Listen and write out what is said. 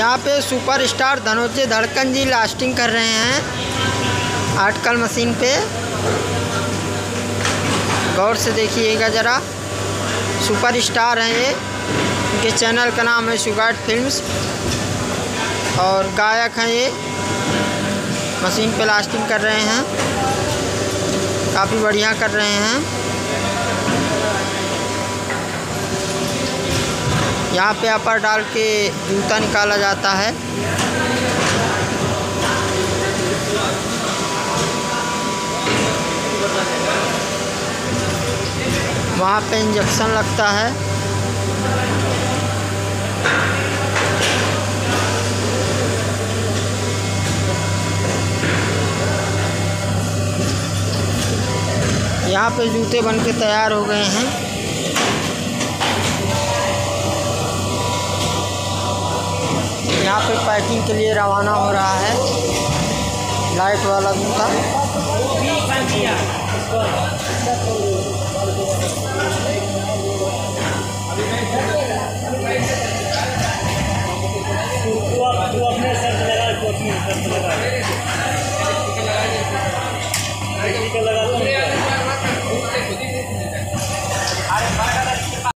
यहाँ पे सुपरस्टार धनंजय धड़कन जी लास्टिंग कर रहे हैं आर्टिकल मशीन पे। गौर से देखिएगा ज़रा। सुपरस्टार हैं ये, इनके चैनल का नाम है शुगार्ट फिल्म्स और गायक हैं ये। मशीन पे लास्टिंग कर रहे हैं, काफ़ी बढ़िया कर रहे हैं। यहाँ पे अपर डाल के जूता निकाला जाता है। वहाँ पे इंजेक्शन लगता है। यहाँ पे जूते बन के तैयार हो गए हैं। यहाँ पे पैकिंग के लिए रवाना हो रहा है लाइट वाला जूता।